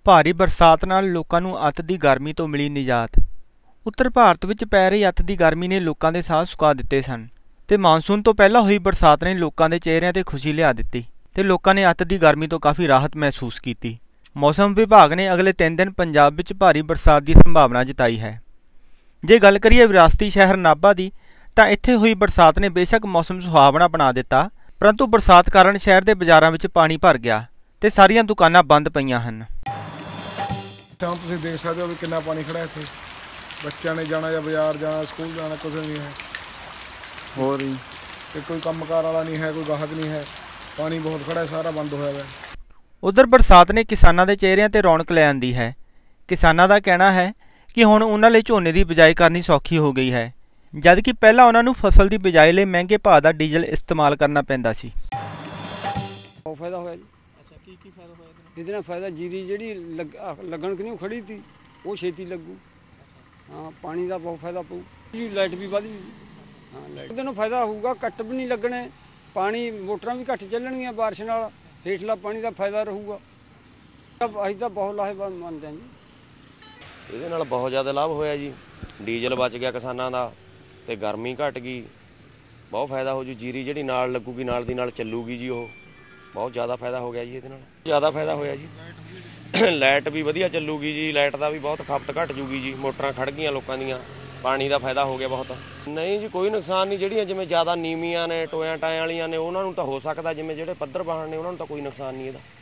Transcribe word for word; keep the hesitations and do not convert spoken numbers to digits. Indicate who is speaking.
Speaker 1: ਭਾਰੀ ਬਰਸਾਤ ਨਾਲ ਲੋਕਾਂ ਨੂੰ ਅੱਤ ਦੀ ਗਰਮੀ ਤੋਂ ਮਿਲੀ ਨਿਜਾਤ। ਉੱਤਰ ਭਾਰਤ ਵਿੱਚ ਪੈ ਰਹੀ ਅੱਤ ਦੀ ਗਰਮੀ ਨੇ ਲੋਕਾਂ ਦੇ ਸਾਹ ਸੁਕਾ ਦਿੱਤੇ ਸਨ ਤੇ ਮਾਨਸੂਨ ਤੋਂ ਪਹਿਲਾਂ ਹੋਈ ਬਰਸਾਤ ਨੇ ਲੋਕਾਂ ਦੇ ਚਿਹਰਿਆਂ ਤੇ ਖੁਸ਼ੀ ਲਿਆ ਦਿੱਤੀ ਤੇ ਲੋਕਾਂ ਨੇ ਅੱਤ ਦੀ ਗਰਮੀ ਤੋਂ ਕਾਫੀ ਰਾਹਤ ਮਹਿਸੂਸ ਕੀਤੀ। ਮੌਸਮ ਵਿਭਾਗ ਨੇ ਅਗਲੇ ਤਿੰਨ ਦਿਨ ਪੰਜਾਬ ਵਿੱਚ ਭਾਰੀ ਬਰਸਾਤ ਦੀ ਸੰਭਾਵਨਾ ਜਤਾਈ ਹੈ। ਜੇ ਗੱਲ ਕਰੀਏ ਵਿਰਾਸਤੀ ਸ਼ਹਿਰ ਨਾਭਾ ਦੀ ਤਾਂ ਇੱਥੇ ਹੋਈ ਬਰਸਾਤ ਨੇ ਬੇਸ਼ੱਕ ਮੌਸਮ ਸੁਹਾਵਣਾ ਬਣਾ ਦਿੱਤਾ, ਪਰੰਤੂ ਬਰਸਾਤ ਕਾਰਨ ਸ਼ਹਿਰ ਦੇ ਬਾਜ਼ਾਰਾਂ ਵਿੱਚ ਪਾਣੀ ਭਰ ਗਿਆ ਤੇ ਸਾਰੀਆਂ ਦੁਕਾਨਾਂ ਬੰਦ ਪਈਆਂ ਹਨ।
Speaker 2: ਤਾਂ ਤੁਸੀਂ ਦੇਖ ਸਕਦੇ ਹੋ ਵੀ ਕਿੰਨਾ ਪਾਣੀ ਖੜਾ ਇੱਥੇ। ਬੱਚਿਆਂ ਨੇ ਜਾਣਾ ਜਾਂ ਬਾਜ਼ਾਰ ਜਾਣਾ, ਸਕੂਲ ਜਾਣਾ, ਕੁਝ ਨਹੀਂ ਹੈ ਹੋਰ ਹੀ ਤੇ ਕੋਈ ਕੰਮਕਾਰ ਵਾਲਾ ਨਹੀਂ ਹੈ, ਕੋਈ ਗਾਹਕ ਨਹੀਂ ਹੈ। ਪਾਣੀ ਬਹੁਤ ਖੜਾ ਹੈ, ਸਾਰਾ ਬੰਦ ਹੋਇਆ ਹੈ।
Speaker 1: ਉਧਰ ਬਰਸਾਤ ਨੇ ਕਿਸਾਨਾਂ ਦੇ ਚਿਹਰਿਆਂ ਤੇ ਰੌਣਕ ਲੈ ਆਂਦੀ ਹੈ। ਕਿਸਾਨਾਂ ਦਾ ਕਹਿਣਾ ਹੈ ਕਿ ਹੁਣ ਉਹਨਾਂ ਲਈ ਝੋਨੇ ਦੀ ਬਿਜਾਈ ਕਰਨੀ ਸੌਖੀ ਹੋ ਗਈ ਹੈ, ਜਦ ਕਿ ਪਹਿਲਾਂ ਉਹਨਾਂ ਨੂੰ ਫਸਲ ਦੀ ਬਿਜਾਈ ਲਈ ਮਹਿੰਗੇ ਭਾਅ ਦਾ ਡੀਜ਼ਲ ਇਸਤੇਮਾਲ ਕਰਨਾ ਪੈਂਦਾ ਸੀ।
Speaker 3: ਬਹੁਤ ਫਾਇਦਾ ਹੋਇਆ ਜੀ।
Speaker 4: ਅੱਛਾ, ਕੀ ਕੀ ਫਾਇਦਾ ਹੋਇਆ ਇਹਦੇ ਨਾਲ?
Speaker 3: ਇਹਦੇ ਨਾਲ ਫਾਇਦਾ ਜੀਰੀ ਜਿਹੜੀ ਲੱਗਣ ਕਿ ਨਹੀਂ ਖੜੀ ਸੀ ਉਹ ਛੇਤੀ ਲੱਗੂ। ਹਾਂ, ਪਾਣੀ ਦਾ ਬਹੁਤ ਫਾਇਦਾ ਪਊ ਜੀ। ਲਾਈਟ ਵੀ ਵਧੀ। ਹਾਂ, ਲਾਈਟ ਦੇ ਨੂੰ ਫਾਇਦਾ ਹੋਊਗਾ, ਕੱਟ ਵੀ ਨਹੀਂ ਲੱਗਣੇ, ਪਾਣੀ ਮੋਟਰਾਂ ਵੀ ਘੱਟ ਚੱਲਣਗੀਆਂ ਬਾਰਿਸ਼ ਨਾਲ, ਹੇਠਲਾ ਪਾਣੀ ਦਾ ਫਾਇਦਾ ਰਹੂਗਾ। ਅਸੀਂ ਤਾਂ ਬਹੁਤ ਲਾਹੇਵੰਦ ਮੰਨਦੇ ਹਾਂ ਜੀ।
Speaker 5: ਇਹਦੇ ਨਾਲ ਬਹੁਤ ਜ਼ਿਆਦਾ ਲਾਭ ਹੋਇਆ ਜੀ। ਡੀਜ਼ਲ ਬਚ ਗਿਆ ਕਿਸਾਨਾਂ ਦਾ ਤੇ ਗਰਮੀ ਘਟ ਗਈ, ਬਹੁਤ ਫਾਇਦਾ ਹੋ ਜੂ। ਜੀਰੀ ਜਿਹੜੀ ਨਾਲ ਲੱਗੂਗੀ ਨਾਲ ਦੀ ਨਾਲ ਚੱਲੂਗੀ ਜੀ, ਉਹ ਬਹੁਤ ਜ਼ਿਆਦਾ ਫਾਇਦਾ ਹੋ ਗਿਆ ਜੀ। ਇਹਦੇ ਨਾਲ ਜ਼ਿਆਦਾ ਫਾਇਦਾ ਹੋਇਆ ਜੀ। ਲਾਈਟ ਵੀ ਵਧੀਆ ਚੱਲੂਗੀ ਜੀ, ਲਾਈਟ ਦਾ ਵੀ ਬਹੁਤ ਖਪਤ ਘਟ ਜੂਗੀ ਜੀ। ਮੋਟਰਾਂ ਖੜ ਗਈਆਂ ਲੋਕਾਂ ਦੀਆਂ, ਪਾਣੀ ਦਾ ਫਾਇਦਾ ਹੋ ਗਿਆ ਬਹੁਤ। ਨਹੀਂ ਜੀ, ਕੋਈ ਨੁਕਸਾਨ ਨਹੀਂ। ਜਿਹੜੀਆਂ ਜਿਵੇਂ ਜ਼ਿਆਦਾ ਨੀਵੀਆਂ ਨੇ, ਟੋਇਆਂ ਟਾਇਆਂ ਵਾਲੀਆਂ ਨੇ, ਉਹਨਾਂ ਨੂੰ ਤਾਂ ਹੋ ਸਕਦਾ, ਜਿਵੇਂ ਜਿਹੜੇ ਪੱਧਰ ਵਾਹਣ ਨੇ ਉਹਨਾਂ ਨੂੰ ਤਾਂ ਕੋਈ ਨੁਕਸਾਨ ਨਹੀਂ ਇਹਦਾ।